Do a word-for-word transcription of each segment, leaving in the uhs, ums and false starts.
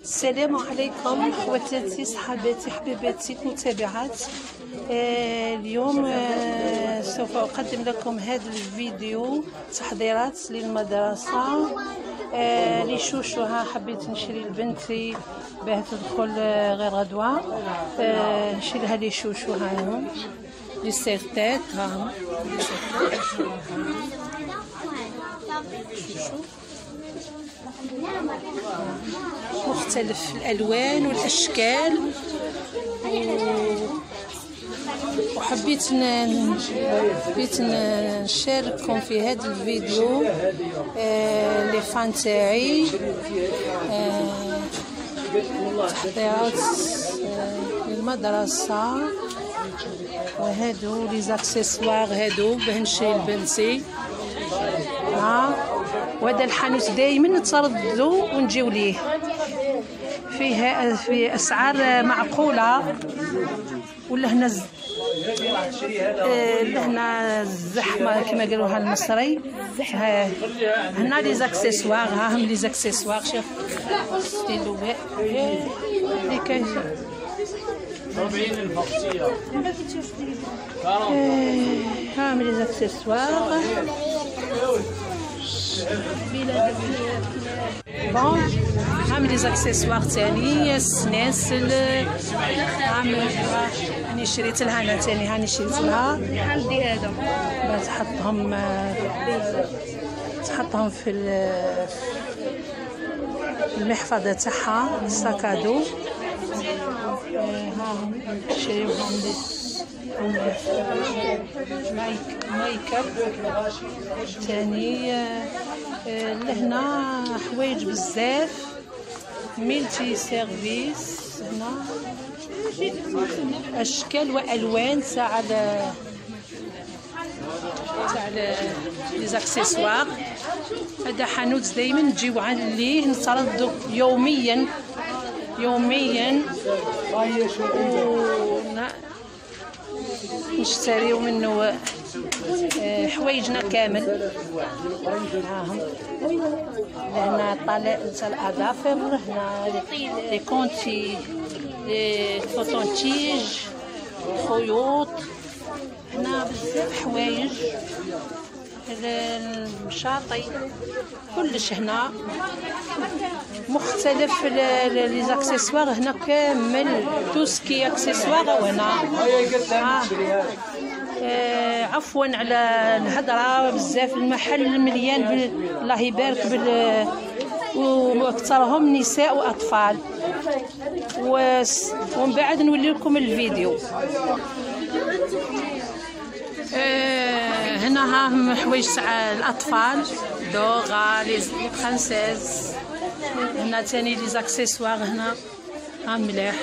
السلام عليكم خواتاتي صحاباتي حبيباتي المتابعات. آه اليوم آه سوف أقدم لكم هذا الفيديو تحضيرات للمدرسة. آه لشوشوها حبيت نشري لبنتي باه تدخل آه غير غدوة. آه نشريلها لي شوشوها هاهم لي سيرتات هاهم مختلف الألوان والأشكال، وحبيت حبيت نشارككم في هذا الفيديو آه لي فان تاعي آه تحضيرات آه للمدرسة، وهادو لي زاكسيسوار هادو باه نشري لبنتي. ها وهذا الحانوت دائما نترددوا ونجيو ليه، فيه في اسعار معقوله. ولا هنا ز... آه هنا الزحمه كما قالوها المصري. ها هنا لي زاكسيسوار، ها هم لي زاكسيسوار. شوف ستيلو اللي كاين ها هم لي زاكسيسوار. بون هام لي زاكسيسوار تاني السناسل. هام هاني شريت لها انا تاني، هاني شريت لها شحال دي هذا باش تحطهم تحطهم في المحفظه تاعها الساكادو. ها هم شريوهم لي مايك مايك اب تاني. لهنا حوايج بزاف ميلتي سيرفيس. هنا اشكال والوان تاع تاع لي زاكسيسوار. هذا حانوت دائما نجيو عليه نترددوا يوميا يوميا نشتريو منه حوايجنا كامل. هاهم هنا طالع تاع الاظافر، هنا لي كونتي لي فوتونتيج خيوط. هنا بزاف حوايج المشاطي كلش هنا مختلف لي زاكسيسوار. هنا كامل توسكي اكسسوار. وهنا آه. آه عفوا على الهضره بزاف، المحل مليان بال... الله يبارك بال واكثرهم نساء واطفال. و... ومن بعد نولي لكم الفيديو. آه هنا هاهم حوايج تاع الاطفال دوغا لي فرانسيز. هنا تاني لي زاكسيسوار. هنا ها ملاح،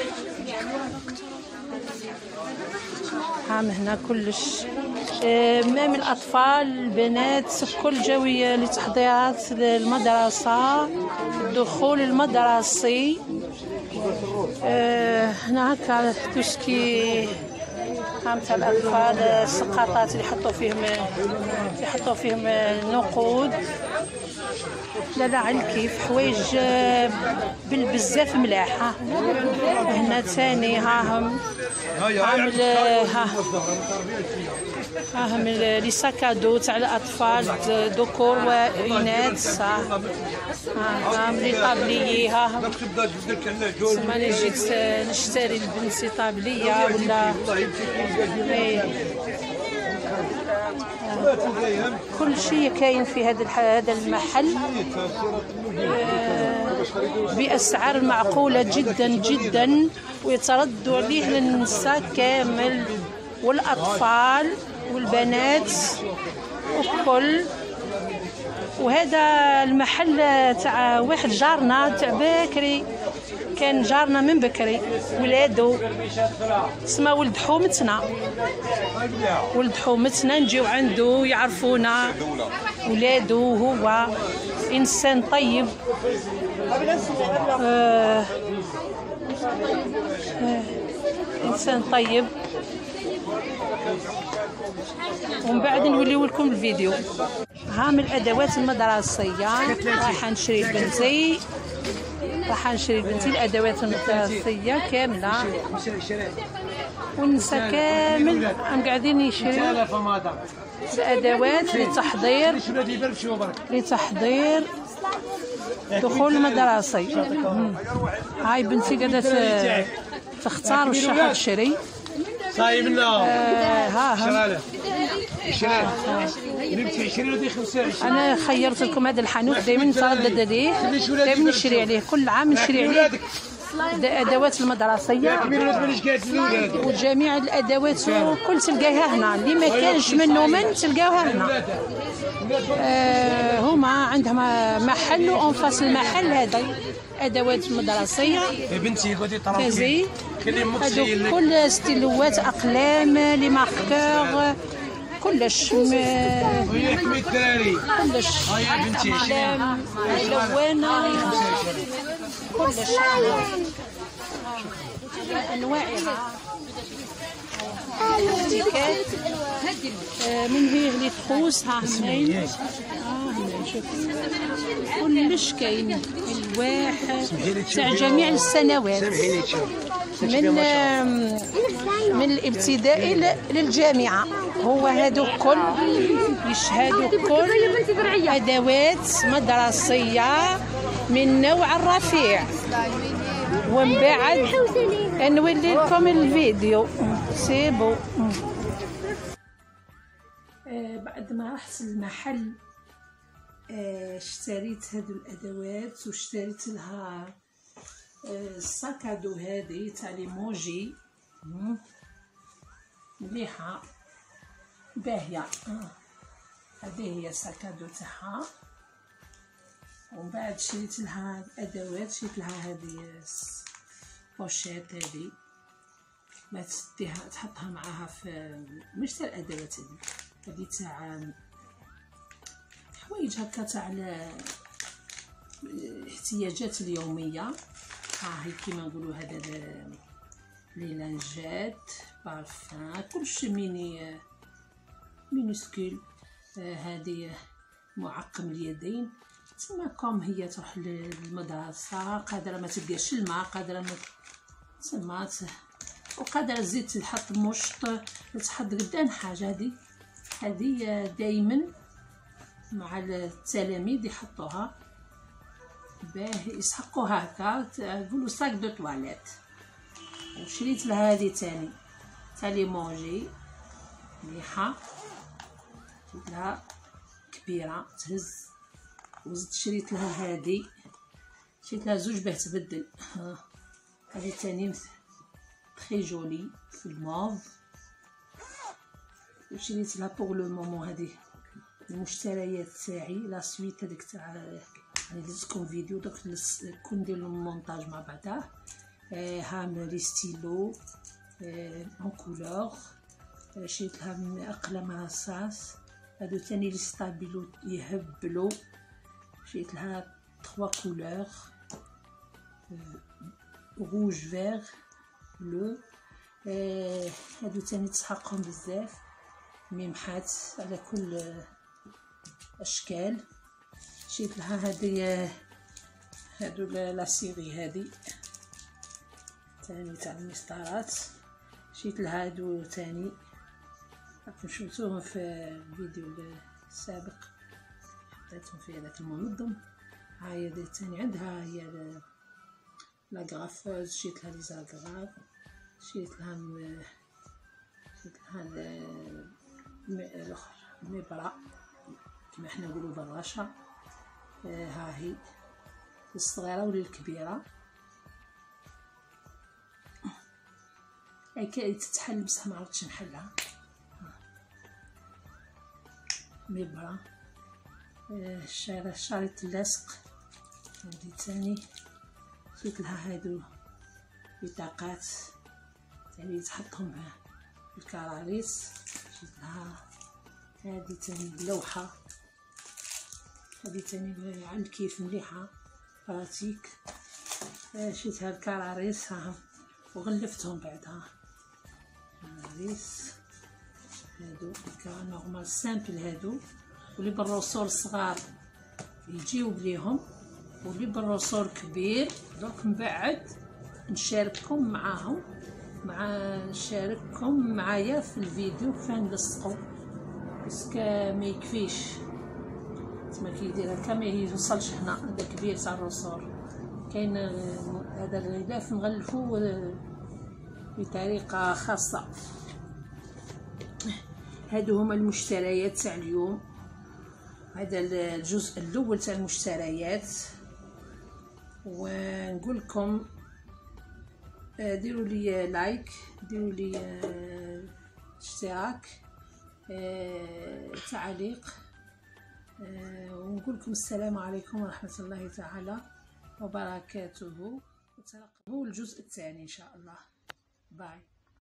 هام هنا كلش آه مام الاطفال البنات كل جويه لتحضيرات المدرسه الدخول المدرسي. آه هنا هكا توسكي هام تاع الاطفال السقاطات اللي يحطوا فيهم يحطوا فيهم النقود. لا لا على الكيف حوايج بالبزاف ملاحه. هنا ثاني هاهم عامل ها هاهم لي ساكادو تاع الاطفال ذكور واناث. هاهم لي طابليي. هاهم ثم انا جيت نشتري لبنتي طابليه ولا كل شيء كاين في هذا هذا المحل بأسعار معقولة جدا جدا، ويتردوا عليه للنساء كامل والأطفال والبنات وكل. وهذا المحل تاع واحد جارنا تاع بكري، كان جارنا من بكري ولادو اسمه ولد حومتنا. ولد حومتنا نجيو عنده يعرفونا ولادو. هو انسان طيب. آه آه انسان طيب. ومن بعد نوليو لكم الفيديو. ها من الادوات المدرسيه رايحه نشري لبنتي راح نشري لبنتي الادوات المدرسيه كامله، والنساء كامل راهم قاعدين يشريو الادوات لتحضير لتحضير دخول المدرسي. هاي بنتي قاعده تختار واش راح تشري. صايب لنا ها ها انا خيرت لكم هذا الحانوت دائما نتردد عليه، دائما نشري عليه، كل عام نشري عليه الادوات المدرسيه وجميع الادوات كل تلقايها هنا، اللي ما كانش منه من تلقاوها هنا. آه هما عندهم محل وانفاس المحل هذا ادوات المدرسيه بنتي غادي ترافي هذو كل ستيلوات اقلام لي ماركور كلش هي كمية الدراري كلش هيا بنتي اقلام ملونه كلش انواعها من هي اللي تخوص ها هنايا ها هنا شوف كلش كاين الواح تاع جميع السنوات من من الابتدائي للجامعه. هو هادو كل يشهدوا كل ادوات مدرسيه من نوع الرفيع. ومن بعد نولي لكم الفيديو سي بو. آه بعد ما رحت المحل آه اشتريت هذو الادوات واشتريت لها آه الساكادو هذه تاع ليموجي مليحه باهيه. آه. هذه هي الساكادو تاعها. ومن بعد شريت لها الادوات، شريت لها هذه بوشيت هذه ما تديها تحطها معاها في مش تاع الادوات هذه هذه تاع حوايج هكا تاع الاحتياجات اليوميه. ها هي كيما نقولوا هذا لي لانجات بارفان كلشي ميني مينيسكول. هذه معقم اليدين تسمى هي تروح للمدرسه قادره ما تلقاش الماء قادره ما تسمات وقادره تزيد تحط مشط تحط قدام حاجه. هذه هذه دائما مع التلاميذ يحطوها باه يسحقوها هكا يقولوا ساك دو تواليت. وشريت لها هذه تاني تاع ليمونجي مليحه، شريت لها كبيره تهز. وزدت شريت لها هذه شريت لها زوج باه تبدل. هذه تاني تري جولي في الموف. وشريت لها بوغ لو مومون هذه المشتريات تاعي لا سويت هذيك تاع يعني درتلكم فيديو دوك كون ندير المونتاج مع بعضها. آه ها لي ستيلو اون كولور. شريت لها اقلام رصاص هادو ثاني لي ستابيلو يهبلو. شريت لها تخوا كولور روج فيغ بلو. هادو ثاني تسحقهم بزاف ميمحات على كل اشكال. شريت لها هذه هادو لا سيري هذه ثاني تاع المسطرات. شريت لها هادو ثاني راكم شفتوهم في الفيديو السابق حطيتهم في هذاك المنظم. هاي هذه ثاني عندها هي لا غرافوز. شريت لها لي زاغراف. شريت لها شريت لها الاخر المبرة كما حنا نقولوا بالرشا. آه ها هي الصغيره ولا الكبيره. هاي كاين تتحل بصح ما عرفتش نحلها. مبرة آه شريط اللاصق هذه ثاني. شريت لها هادو بطاقات ثاني تحطهم في الكراريس. شريت لها هذه ثاني لوحه هذه ثاني عند كيف مليحه براتيك. شريتها الكراريس ها وغلفتهم بعدها كراريس هادو كا نورمال سامبل هادو واللي بالرسول الصغار يجيو بليهم ولي بالروسور كبير. دوك من بعد نشارككم معاهم مع نشارككم معايا في الفيديو كيف نلصقو، باسكو ما يكفيش تما كيدير هكا ما يوصلش هنا. هذا كبير تاع الروسور. كاين هذا الغلاف نغلفو بطريقه خاصه. هادو هما المشتريات تاع اليوم. هذا الجزء الاول تاع المشتريات. ونقول لكم ديروا لي لايك، ديروا لي اشتراك، تعليق، ونقول لكم السلام عليكم ورحمة الله تعالى وبركاته. وترقبوا الجزء الثاني ان شاء الله. باي.